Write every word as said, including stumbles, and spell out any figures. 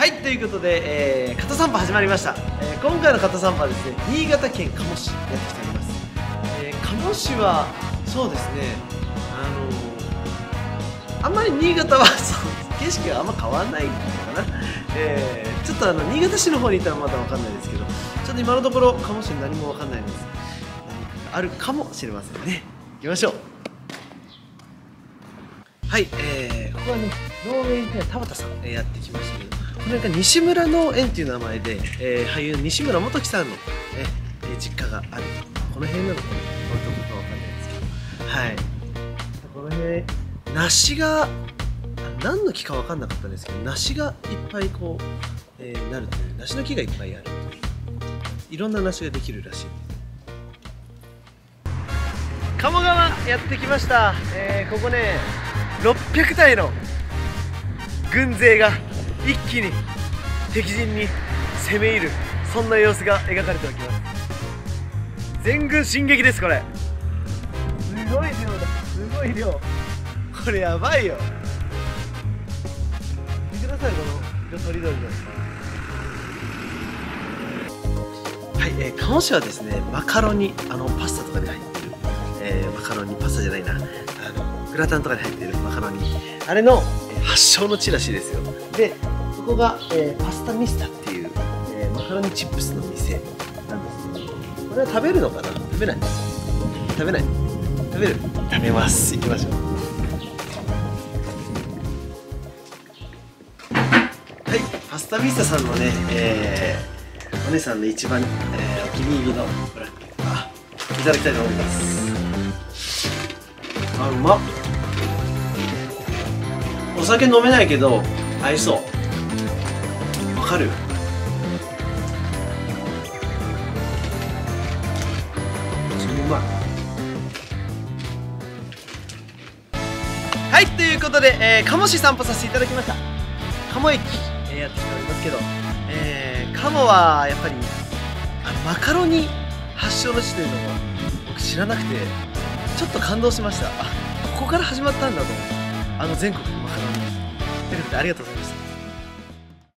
はいということで、えー、肩散歩始まりました。えー、今回の肩散歩はですね、新潟県加茂市やってきております。えー、加茂市はそうですね、あのー、あんまり新潟はそう景色があんま変わらないのかな。えー、ちょっとあの新潟市の方にいたらまだわかんないですけど、ちょっと今のところ加茂市に何もわかんないです。何かあるかもしれませんね。行きましょう。はい、えー、ここはね、農園店田畑さん、えー、やってきましたけど、これが西村農園っていう名前で、えー、俳優の西村元樹さんの、えー、実家がある、この辺なのかな、どこかわかんないですけど、はい、この辺、梨が、何の木かわかんなかったんですけど、梨がいっぱいこう、えー、なるという、梨の木がいっぱいあるという、いろんな梨ができるらしい。鴨川やってきました。えー、ここね、ろっぴゃくたいの軍勢が一気に敵陣に攻め入る、そんな様子が描かれております。全軍進撃です。これすごい量だ、すごい量、これやばいよ。見てください、この色とりどりの。はい、えー、鴨市はですね、マカロニ、あのパスタとかに入ってる、えー、マカロニ、パスタじゃないな、あのグラタンとかに入ってるマカロニ、あれの、えー、発祥の地らしいですよ。でここが、えー、パスタミスタっていう、えー、マカロニチップスの店なんですけど、これは食べるのかな、食べない食べない食べる食べます。行きましょう。はい、パスタミスタさんのね、えー、お姉さんの一番、えー、お気に入りのブラックあいただきたいと思います。あ、うまっ。お酒飲めないけど合いそう。わかる。うまい。はい、ということで、えー、鴨市散歩させていただきました。鴨駅、えー、やってきておりますけど、えー、鴨はやっぱりあのマカロニ発祥の地というのは僕知らなくてちょっと感動しました。あ、ここから始まったんだと思って、あの全国のマカロニ。ということでありがとうございました。